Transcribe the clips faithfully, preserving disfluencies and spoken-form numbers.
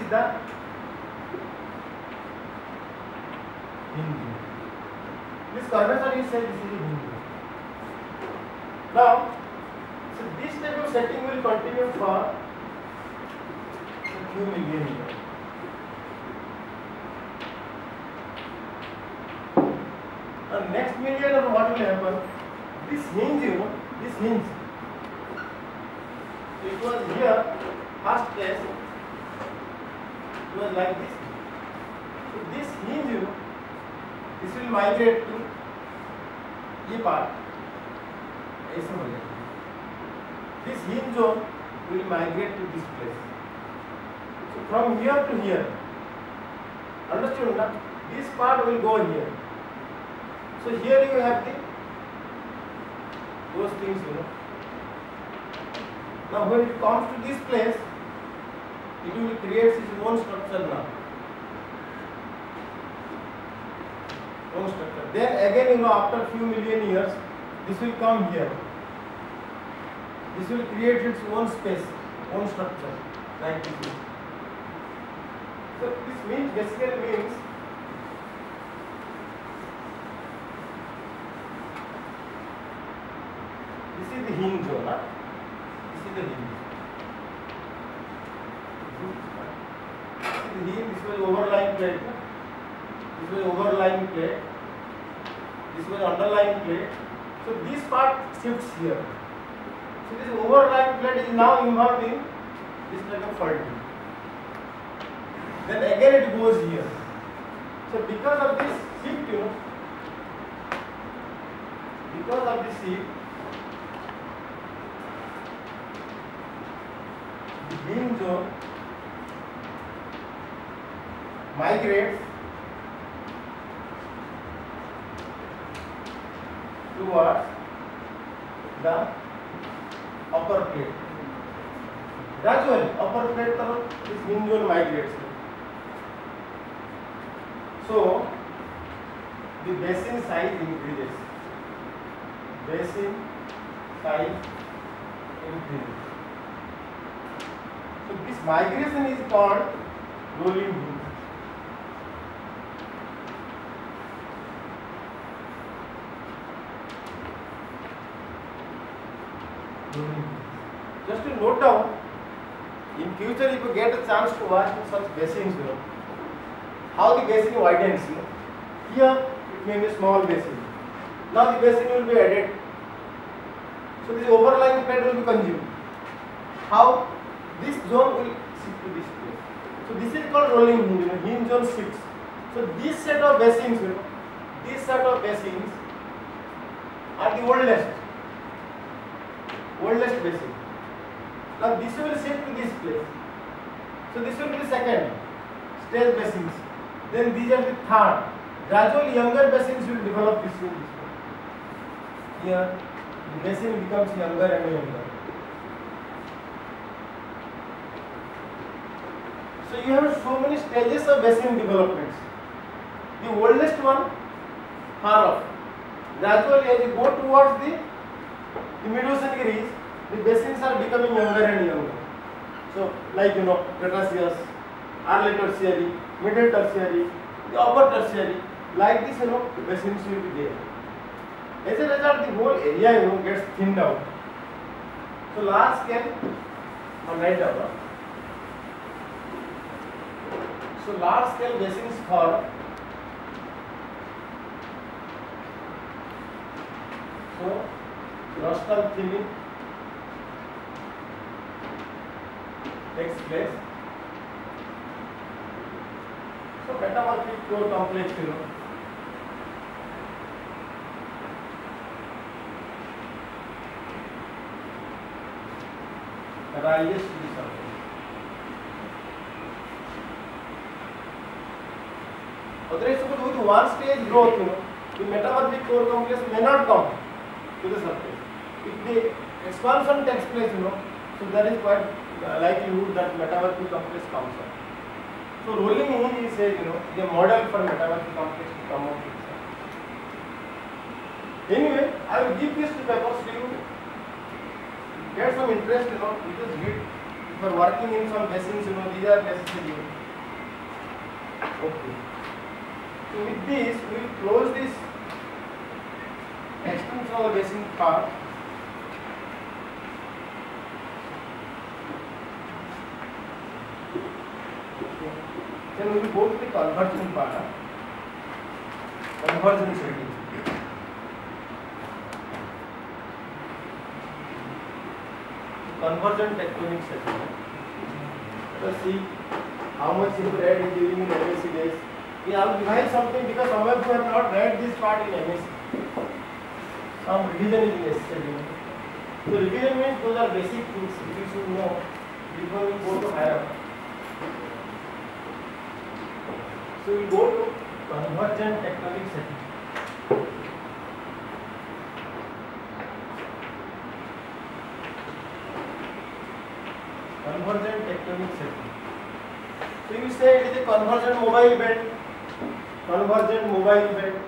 is the hinge. This curvature is said this is the hinge. Now, so this type of setting will continue for a few million years. And next million years, what will happen? This hinge, you know, this hinge. So it was here, first place, it was like this. So this hinge, you know, this will migrate to this part. This hinge zone will migrate to this place. So from here to here, understood na? This part will go here. So here you have the those things, you know. Now when it comes to this place, it will create its own structure now. Own structure. Then again, you know, after few million years, this will come here. This will create its own space, own structure, like this. So this means basically means this is the hinge zone. Huh? This is the hinge. This is the hinge. This was overlying plate. This was overlying plate. This was underlying plate. So this part shifts here. So this overlying plate is now involved in this type of faulting. Then again it goes here. So because of this shift, you know, because of this shift, the hinge zone migrates towards the upper plate. Gradually, upper plate taraf this hinge zone migrates. So, the basin size increases. Basin size increases. So, this migration is called rolling hinge. Just to note down, in future if you get a chance to watch such basins, you know, how the basin widens. You know. Here it may be a small basin. Now the basin will be added. So this overlying plate will be consumed. How? This zone will shift to this place. So this is called rolling hinge. You know, hinge zone shifts. So this set of basins, you know, this set of basins are the oldest. Oldest basin. Now this will shift to this place. So this will be the second stage basins. Then these are the third. Gradually younger basins will develop this way. Here the basin becomes younger and younger. So you have so many stages of basin developments. The oldest one, far off. Gradually as you go towards the The mid-oceanic ridge, the basins are becoming younger and younger. So, like you know, Cretaceous, early tertiary, middle tertiary, the upper tertiary, like this, you know, the basins will be there. As a result, the whole area, you know, gets thinned out. So, large scale, on right down. So, large scale basins for so. Rostral thinning takes place. So metamorphic core complex, you know, rises to the surface. Otherwise, suppose with one stage growth, you know, the metamorphic core complex may not come to the surface. If the expansion takes place, you know, so there is quite uh, likelihood that metamorphic complex comes up. So rolling hinge is a, you know, is a model for metamorphic complex to come out itself. Anyway, I will give this to paper so you get some interest, you know, you just read for working in some basins, you know, these are necessary. Okay. So with this, we will close this extension of the basin part. Okay. Then we will go to the conversion part. Huh? Conversion setting. Conversion tectonic setting. Let us see how much you read in during in M S c days. We have revised something because some of you have not read this part in M S c. Some revision is necessary. So revision means those are basic things you should know before you go to higher. So we go to convergent tectonic setting. Convergent tectonic setting. So you say it is a convergent mobile bed. Convergent mobile bed.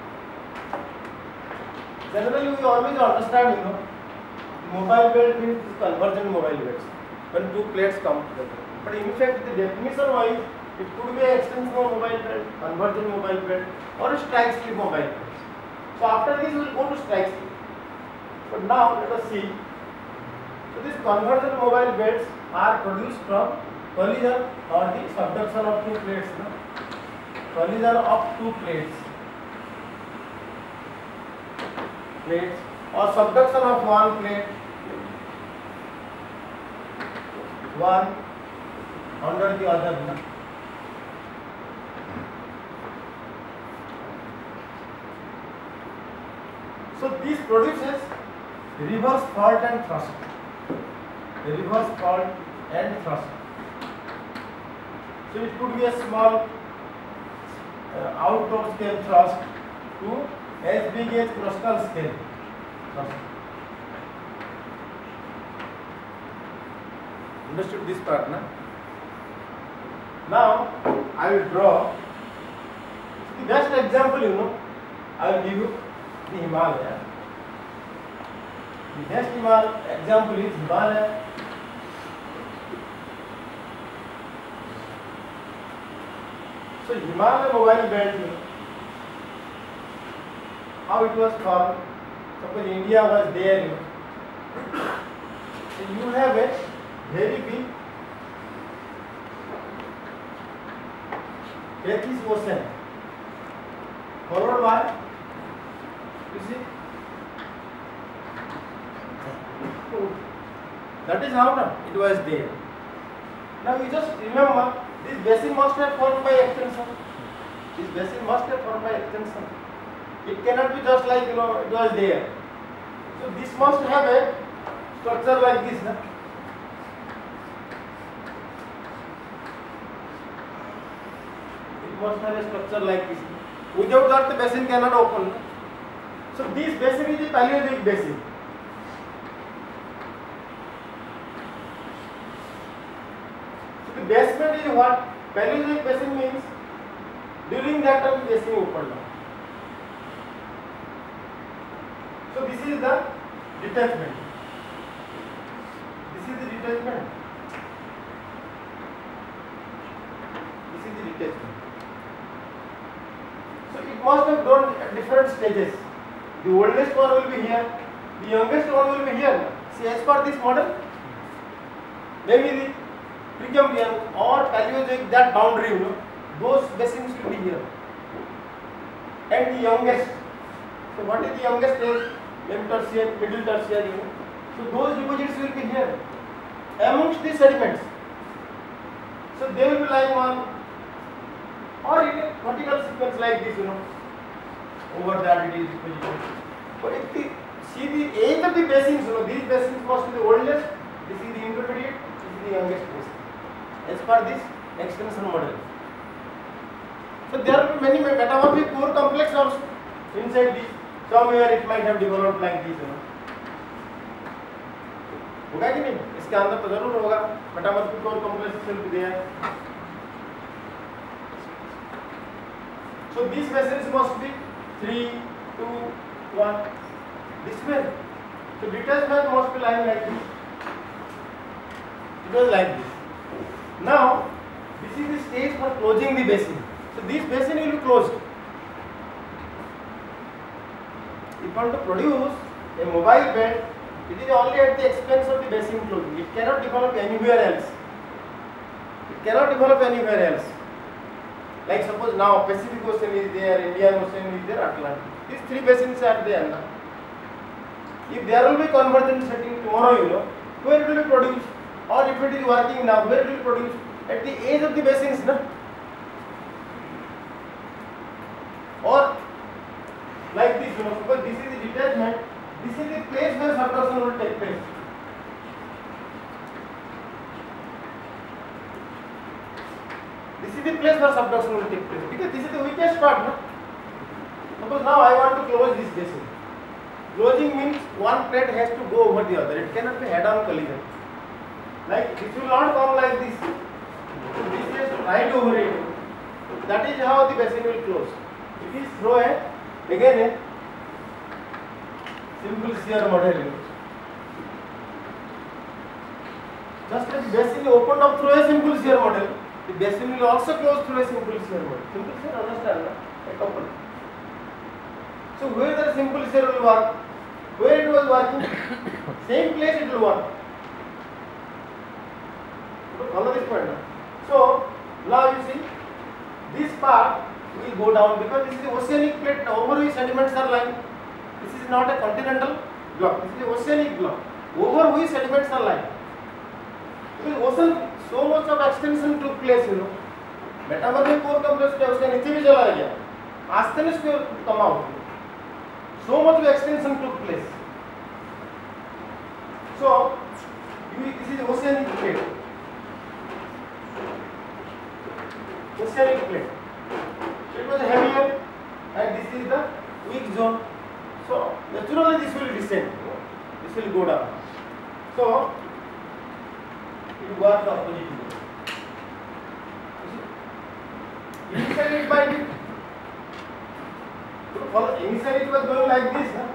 Generally, we always understand, you know, mobile bed means convergent mobile beds when two plates come together. But in fact, the definition wise, it could be an extension of mobile bed, convergent mobile bed, or a strike slip mobile bed. So after this, we will go to strike slip. But now let us see. So these convergent mobile beds are produced from collision or the subduction of two plates. No? Collision of two plates. Plates or subduction of one plate, one under the other. No? So this produces reverse fault and thrust. Reverse fault and thrust. So it could be a small uh, outward scale thrust to as big as crustal scale thrust. Understood this part, na? Now I will draw the best example, you know. I will give you the Himalaya. The best Himalaya example is Himalaya. So Himalaya mobile belt, you know, how it was formed. Suppose India was there, you know. So you have a very big Athis Ocean, followed by, you see, that is how no, it was there. Now you just remember, this basin must have formed by extension. This basin must have formed by extension. It cannot be just like, you know, it was there. So this must have a structure like this. No? It must have a structure like this. Without that, the basin cannot open. No? So this basin is a Paleozoic basin. So the basement is what? Paleozoic basin means during that time the basin opened. So this is the detachment. This is the detachment. This is the detachment. So it must have gone at different stages. The oldest one will be here. The youngest one will be here. See, as per this model, maybe the Precambrian or Paleozoic, that boundary, you know, those basins will be here. And the youngest. So what is the youngest stage? Maybe tertiary, middle tertiary, you know. So those deposits will be here amongst the sediments. So they will be lying on or in a vertical sequence like this, you know. Over there it is deposited. But if the see the age of the basins, you know, these basins must be the oldest. This is the intermediate. This is the youngest basin. As per this extension model. So there are many metamorphic core complex also inside this. Somewhere it might have developed like this, you know. होगा कि नहीं? इसके अंदर तो जरूर होगा. Metamorphic core complex will be there. So these basins must be three, two, one. This way. So detachment must be lying like this. It was like this. Now, this is the stage for closing the basin. So, this basin will be closed. If you want to produce a mobile bed, it is only at the expense of the basin closing. It cannot develop anywhere else. It cannot develop anywhere else. Like suppose now Pacific Ocean is there, Indian Ocean is there, Atlantic. These three basins are there now. If there will be convergent setting tomorrow, you know, where it will be produced? Or if it is working now, where it will be produced? At the edge of the basins, no? Or like this, you know, suppose this is the detachment, this is the place where subduction will take place. This is the place where subduction will take place because this is the weakest part, no? Suppose now I want to close this basin. Closing means one plate has to go over the other. It cannot be head-on collision. Like this will not come like this. So this is right over it. That is how the basin will close. It is through a again a simple shear model. Just like the basin opened up through a simple shear model, the basin will also close through a simple shear model. Simple shear, understand? A couple. So where the simple shear will work, where it was working, same place it will work. Follow this point. So now you see this part will go down because this is the oceanic plate now, over which sediments are lying. This is not a continental block. This is the oceanic block over which sediments are lying. Because ocean so much of extension took place, you know. Metamorphic core compressed है उसके नीचे भी चला गया. Asthenes will come out. So much of extension took place. So this is the oceanic plate. Oceanic plate. It was heavier and this is the weak zone. So naturally this will descend. This will go down. So it works the opposite way. Initially it might be. Initially it was going like this. Huh?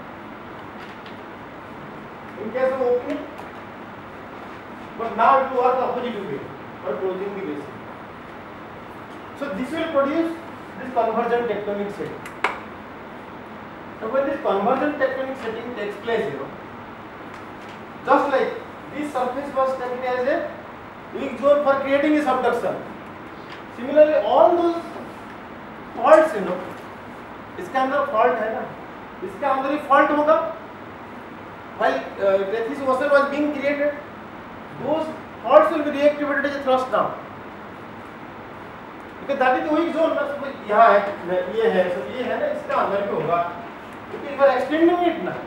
In case of opening. But now it will work the opposite way for closing the basin. So this will produce this convergent tectonic setting. So when this convergent tectonic setting takes place, you know, just like this surface was taken as a weak zone for creating a subduction. Similarly, all those faults, you know, इसके अंदर fault है ना, इसके अंदर ही fault होगा. While Tethys Ocean was being created, those faults will be reactivated as a thrust down. Because that is the weak zone. ना suppose यहाँ है, ये है, so ये है ना, इसके अंदर भी होगा. Because you are extending it ना.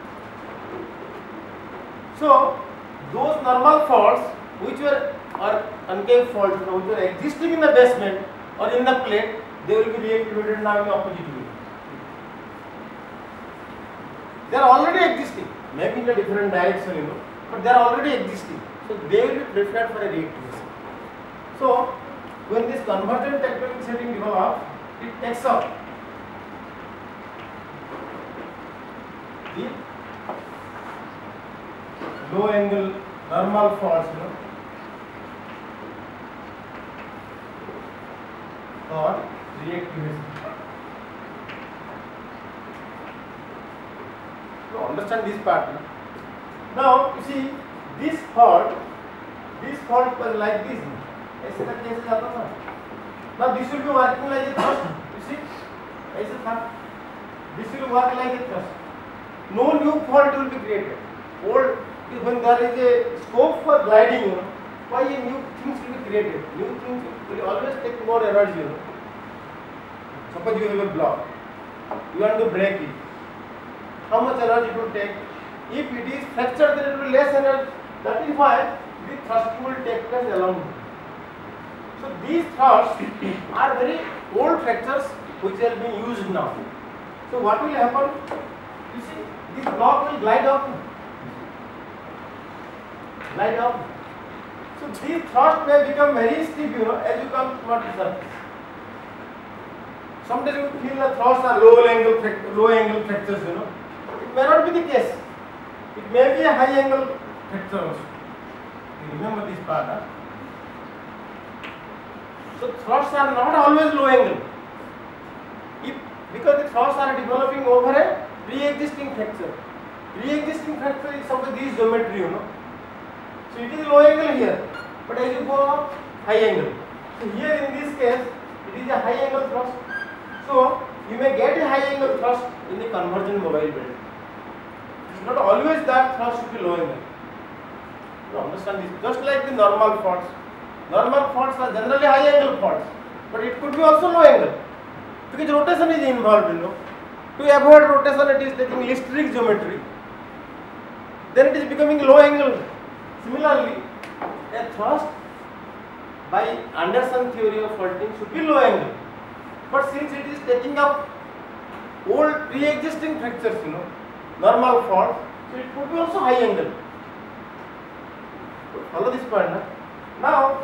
So those normal faults which were or concave faults which were existing in the basement or in the plate, they will be reactivated now in the opposite way. They are already existing, maybe in a different direction, you know, but they are already existing. So they will be prepared for a reactivation. So when this convergent tectonic setting develops, it takes up the low angle normal faults, you know, or reactivation. So understand this part. No? Now you see this fault, this fault was like this. ऐसे करके ऐसे जाता था. Now this will be working like a thrust. You see, ऐसे था. This will work like a thrust. No new fault will be created. Old, when there is a scope for gliding, you know, why new things will be created? New things will always take more energy, you know. Suppose you have a block, you want to break it. How much energy it will take? If it is fractured, then it will be less energy. That is why the thrust will take place along. So these thrusts are very old fractures which are being used now. So what will happen? You see, this block will glide up. Glide up. So these thrusts may become very steep, you know, as you come toward the surface. Sometimes you feel the thrusts are low angle, low angle fractures, you know. It may not be the case. It may be a high angle fracture also. You remember this part, huh? So thrusts are not always low angle. If because the thrusts are developing over a pre-existing fracture. Pre-existing fracture is suppose this geometry, you know. So it is low angle here, but as you go up, high angle. So here in this case, it is a high angle thrust. So you may get a high angle thrust in the convergent mobile belt. It's not always that thrust should be low angle. You understand this? Just like the normal faults. Normal faults are generally high angle faults, but it could be also low angle because rotation is involved, you know. To avoid rotation, it is taking eccentric geometry. Then it is becoming low angle. Similarly, a thrust by Anderson theory of faulting should be low angle. But since it is taking up old pre-existing fractures, you know, normal faults, so it could be also high angle. Follow this point. Huh? Now,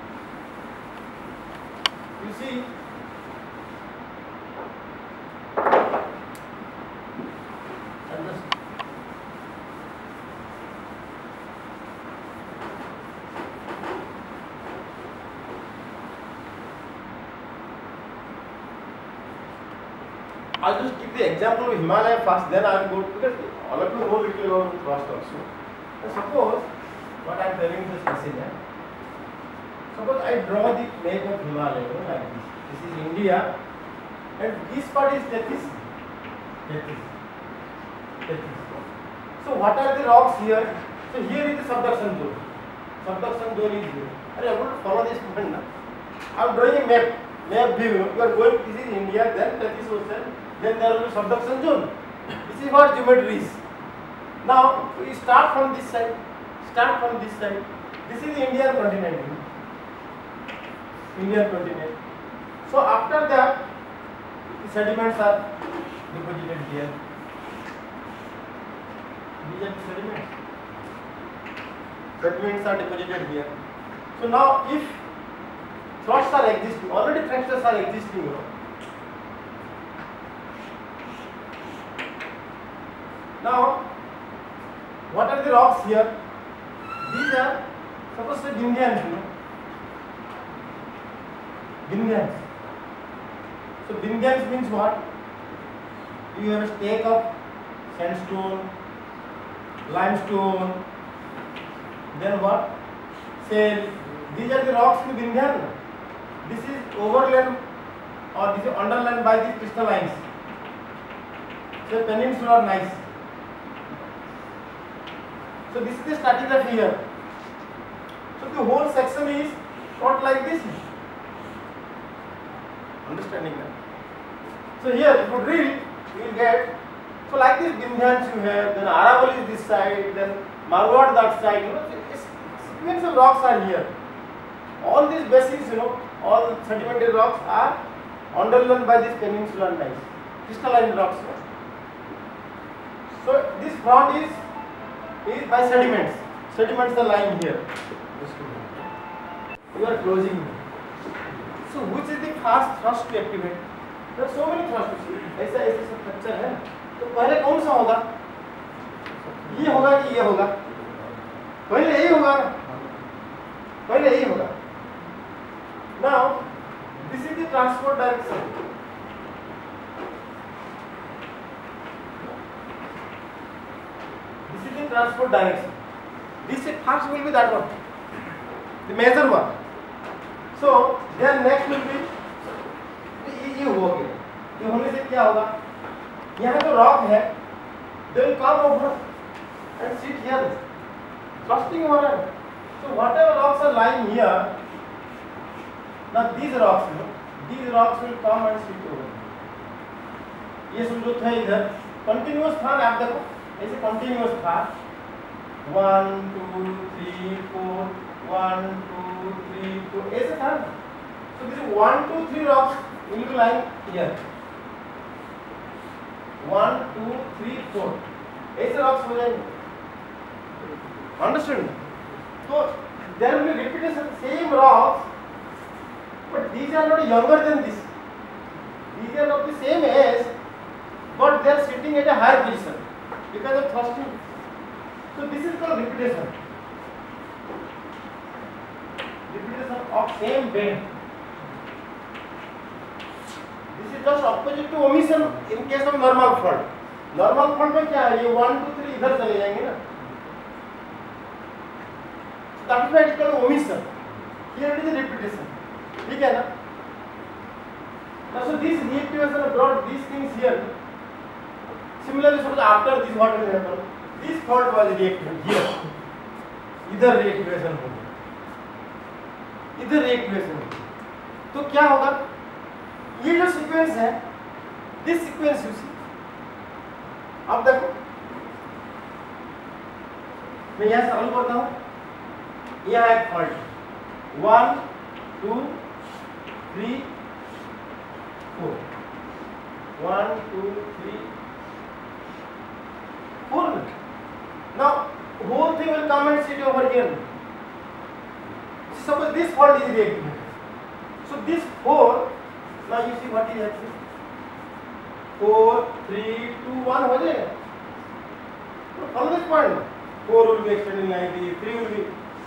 you see, I'll just give the example of Himalaya first, then I'll go because all of you know little about thrust also. And suppose what I am telling you is this: suppose I draw the map of Himalaya, you know, like this. This is India, and this part is Tethys. Tethys. Tethys. So what are the rocks here? So here is the subduction zone. Subduction zone is here. Are you able to follow this point now? I am drawing a map. Map view. You are going. This is India. Then Tethys Ocean. Then there will be subduction zone. This is what geometry is. Now we start from this side. Start from this side. This is the Indian continent. Indian continent. So after that, the sediments are deposited here. These are the sediments. Sediments are deposited here. So now, if thrusts are existing, already fractures are existing, you know. Now, what are the rocks here? These are supposed to be Bindians, you know. Bindians. So Bindians means what? You have a stake of sandstone, limestone, then what? Shale. These are the rocks in Bindian. This is overlain or this is underlain by these crystallines. So peninsular gneiss. So this is the stratigraphy here. So the whole section is shot like this. Understanding that? So here if you drill, you will get, so like this Bindians you have, then Aravalli is this side, then Marwar that side, you know, sequence of rocks are here. All these basins, you know, all sedimentary rocks are underlain by this peninsular gneiss, crystalline rocks. You know. So this front is is by sediments. Sediments are lying here. You are closing. So which is the fast thrust to activate? There are so many thrusts. ऐसा ऐसा सब structure है. तो पहले कौन सा होगा? ये होगा कि ये होगा? पहले यही होगा. पहले यही होगा. Now this is the transport direction. This is the transport direction. This first will be that one, the major one. So then next will be ये ये हो गया. ये होने से क्या होगा? यहाँ जो rock है, they will come over and sit here, thrusting over it. So whatever rocks are lying here, now these rocks, you know, these rocks will come and sit over. ये जो था इधर continuous था ना, आप देखो ऐसे continuous था. One, two, three, four. One, two, three, four. ऐसे था. So this is one, two, three rocks will be lying here. One, two, three, four. ऐसे rocks हो जाएंगे. Understand? So there will be repetition same rocks, but these are not younger than this. These are of the same age, but they are sitting at a higher position because of thrusting. So this is called repetition. reputation of same bend. This is just opposite to omission in case of normal fault. Normal fault में क्या है, ये one two three इधर चले जाएंगे ना, that is why it is called omission. Here it is repetition. ठीक है ना? Now so this reactivation brought these things here. Similarly, suppose after this what will happen? This fault was reactivated here. इधर reactivation हो गया, इधर reactivation हो गया. तो क्या होगा? ये जो सीक्वेंस है, दिस सीक्वेंस यू सी, अब देखो मैं यहाँ सॉल्व करता हूँ. यहाँ एक fault, one two three four, one two three four. Now whole thing will come and sit over here. Suppose this fault is reactivated, so this four, now you see what is happening. Four, three, two, one हो जाएगा. So from this point, four will be extended like this, three will be.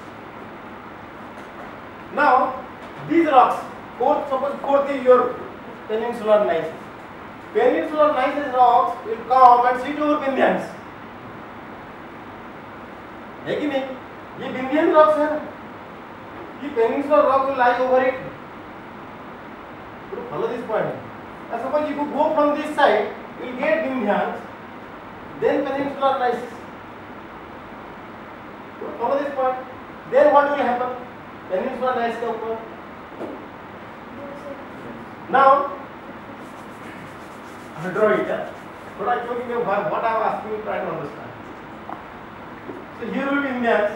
Now these rocks, fourth, suppose fourth is your peninsular gneiss. Peninsular gneiss rocks will come and sit over Vindhyans. है कि नहीं? ये Vindhyan rocks है ना? ये peninsular rock will lie over it. Follow this point. Now suppose if you go from this side, you will get Vindhyans, then peninsular gneiss. Follow this point. Then what will happen? Peninsular gneiss के ऊपर. Now, draw it. थोड़ा क्योंकि मैं what I am asking you try to understand. So here will be Vindhyans.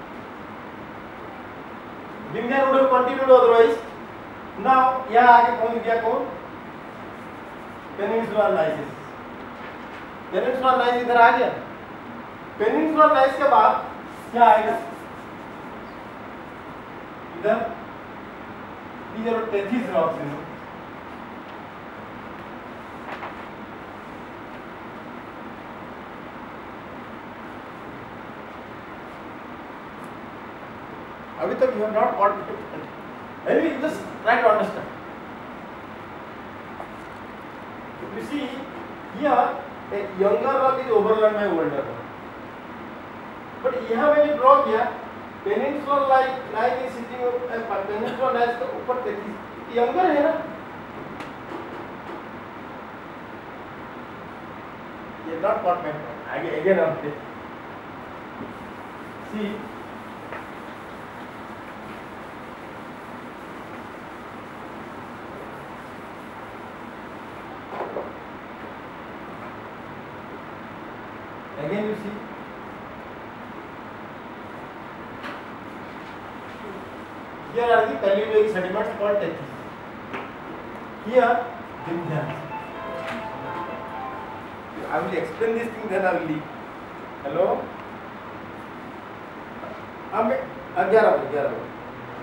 Vindhyan would have continued otherwise. Now यहाँ आगे पहुँच गया कौन? Peninsular gneiss. Peninsular gneiss इधर आ गया. Peninsular gneiss के बाद क्या आएगा? इधर these are Tethys rocks, you know. अभी तक you have not got it. Anyway, just try to understand. You see, here a younger rock is overlain by older rock. But यहाँ मैंने draw किया, peninsular line line is sitting over peninsular line के ऊपर Tethys, younger है ना? ये not got my point. आगे again हम देखते. See. Again you see, here are the palliologic sediments called Tethys. Here, Vindhyans. I will explain this thing, then I will leave. Hello? अब मैं ग्यारह बजे ग्यारह बजे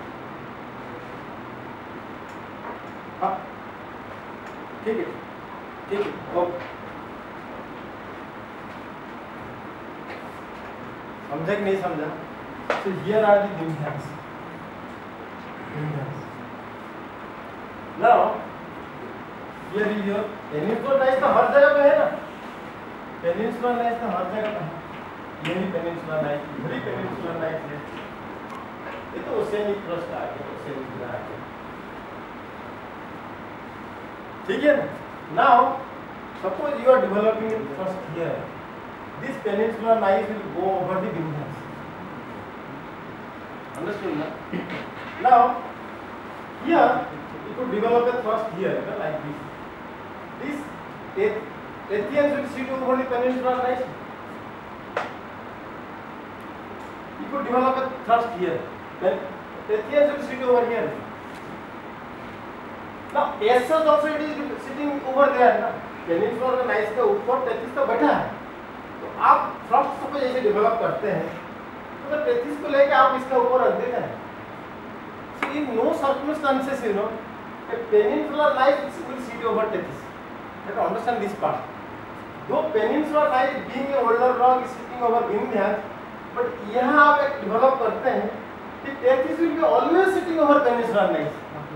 हाँ ठीक है ठीक है ओके. समझा कि नहीं समझा? So here are the Vindhyans. Vindhyans. Now here is your peninsular gneiss तो हर जगह पे है ना? Peninsular gneiss तो हर जगह पे है. ये भी peninsular gneiss, इधर ही peninsular gneiss है. ये तो oceanic crust आ गया, oceanic आ गया. ठीक है ना? Now suppose you are developing it first here. This peninsular gneiss will go over the Vindhyans. Understood, na? Now, here you could develop a thrust here, you know, like this. This Tethys will sit over the peninsular gneiss. You could develop a thrust here. Then Tethys will sit over here. Now, as such also it is sitting over there, na? Peninsular gneiss के ऊपर Tethys तो बैठा है. तो आप thrust को जैसे develop करते हैं तो Tethys को लेके आप इसके ऊपर रख देते हैं. So in no circumstances, you know, a peninsular gneiss will sit over Tethys. You have to understand this part. Though peninsular gneiss being a older rock is sitting over Vindhyans, but यहाँ आप एक develop करते हैं the tethys will be always sitting over peninsular nice.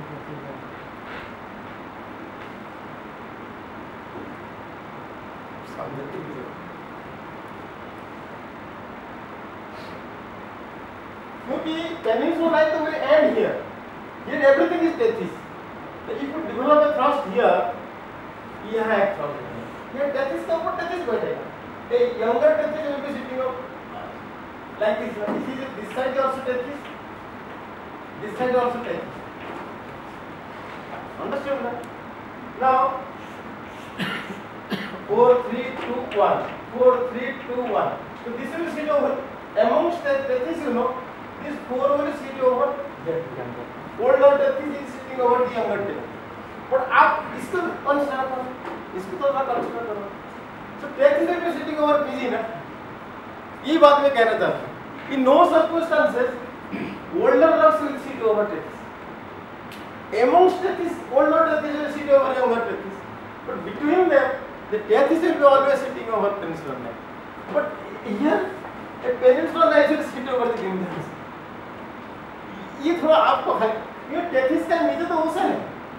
क्योंकि peninsular nice will end here. Here everything is tethys. So if you develop a thrust here, यहाँ एक thrust है. Here tethys के ऊपर tethys बैठेगा. The younger tethys will be sitting up like this. This is this side also tethys. This side also tethys. Understood that? Now four, three, two, one. Four, three, two, one. So this will sit over amongst the tethys. You know, this four will sit over the older tethys is sitting over the younger tethys. But आप इसको consider करो, इसको तो ना consider करो. So tethys will be sitting over P G ना. ये बात मैं कहना चाहता हूँ. In no circumstances, older rocks will sit over tethys. Amongst tethys, older tethys will sit over younger tethys. But between them, the tethys will be always sitting over peninsular nice. But here, a peninsular nice will sit over the gymnasium. ये थोड़ा आपको है, ये tethys का नीचे तो ocean है.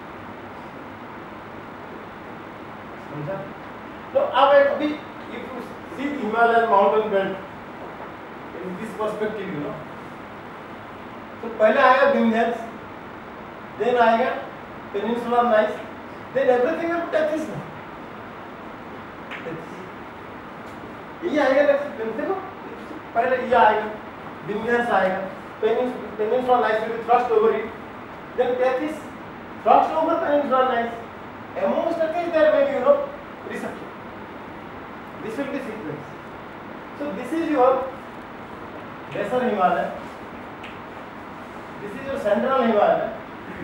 समझा? तो अब एक अभी if you see the Himalayan mountain belt in this perspective, you know, तो पहले आएगा Vindhyas, then आएगा peninsular nice, then everything will be tethys. ये आएगा ना, देखो पहले ये आएगा, Vindhyas आएगा, peninsular nice will be thrust over it, then tethys thrust over peninsular nice. Amongst tethys there may be, you know, reception. This will be sequence. So this is your lesser Himalaya. This is your central Himalaya.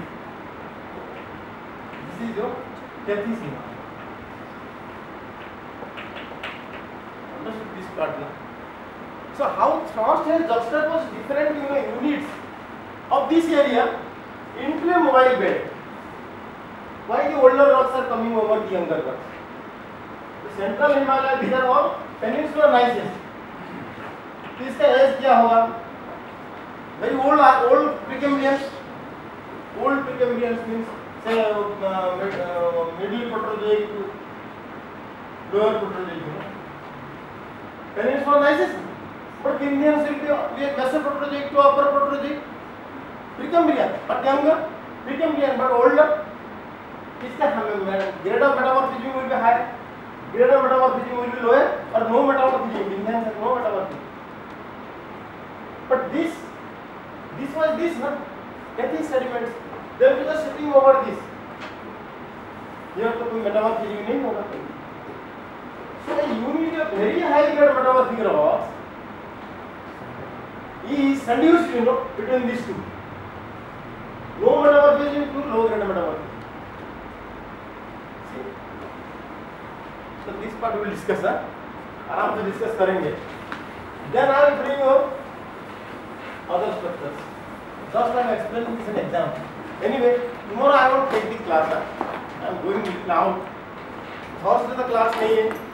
This is your tethys Himalaya. Understood this part now? So how thrust has juxtaposed different, you know, units of this area into a mobile belt. Why the older rocks are coming over the younger rocks? The central Himalaya, these are all peninsular nices. तो इसका as क्या होगा? Very old, old Precambrians. Old Precambrians means say uh, uh, middle Proterozoic to lower Proterozoic. You know? Peninsular nices. But Indians will be lesser Proterozoic to upper Proterozoic. Precambrian, but younger. Precambrian, but older. इसका grade of metamorphism will be higher, grade of metamorphism will be lower, or no metamorphism. Indians have no metamorphism. But this, this was this, na? Tethys sediments, they will be just sitting over this. Here तो कोई metamorphism नहीं होगा. So you need a very high grade metamorphic rocks is seduced, you know, between these two. Low metamorphism to low grade metamorphism. So this part we will discuss, huh? आराम से discuss करेंगे. Then I will bring you other structures. Just I am explaining this in exam. Anyway, tomorrow I will take the class. I am going now. Thursday the class नहीं है.